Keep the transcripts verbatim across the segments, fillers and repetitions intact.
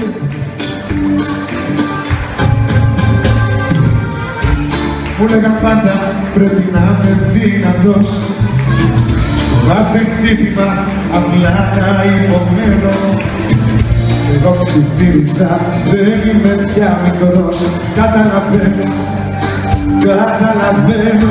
Μου λέγαν πάντα πρέπει να είμαι δυνατός. Κάθε χτύπημα απλά να υπομένω. Εγώ ψιθύριζα, δεν είμαι πια μικρός. Καταλαβαίνω, καταλαβαίνω.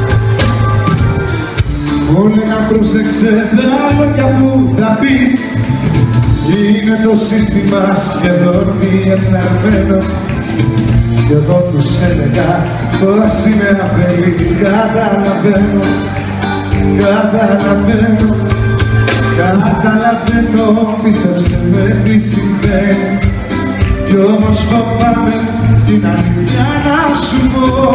Μου λέγαν πρόσεξε τα λόγια που θα πεις. Είναι το σύστημα σχεδόν διεφθαρμένο. Κι εγώ τους έλεγα πως είναι αφελής. Καταλαβαίνω, καταλαβαίνω, καταλαβαίνω. Πίστεψε με τι συμβαίνει. Κι όμως φοβάμαι την αλήθεια να σου πω.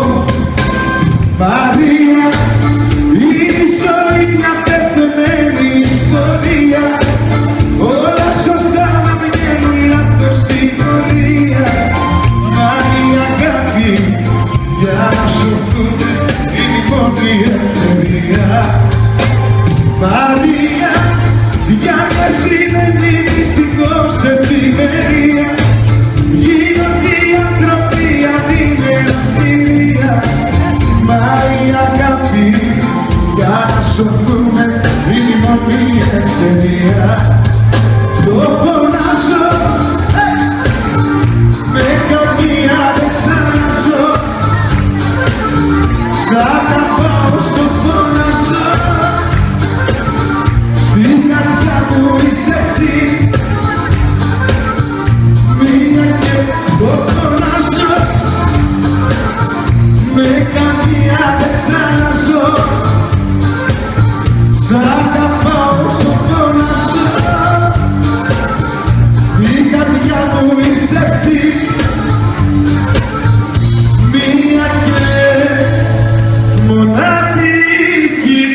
Μαρία, η ζωή μια πεθεμένη ιστορία. Όλα σωστά να βγαίνουν λάθος στην πορεία. Μα η αγάπη για να σου δούμε είναι η μόνη ευκαιρία. Μαρία, για μια σημερινή δυστυχώς ευημερία. Γίνονται οι άνθρωποι αν είναι αστεία. Μα η αγάπη για να σου δούμε είναι η μόνη ευκαιρία. Το φωνάζω, με καμία δεν ξαναζώ. Σ' αγαπάω, στο φωνάζω. Στην καρδιά μου είσαι εσύ. Μία και το φωνάζω. Με καμία δεν ξαναζώ. Σ' αγαπάω, στο φωνάζω. Στην καρδιά μου είσαι εσύ. Μία και μοναδική.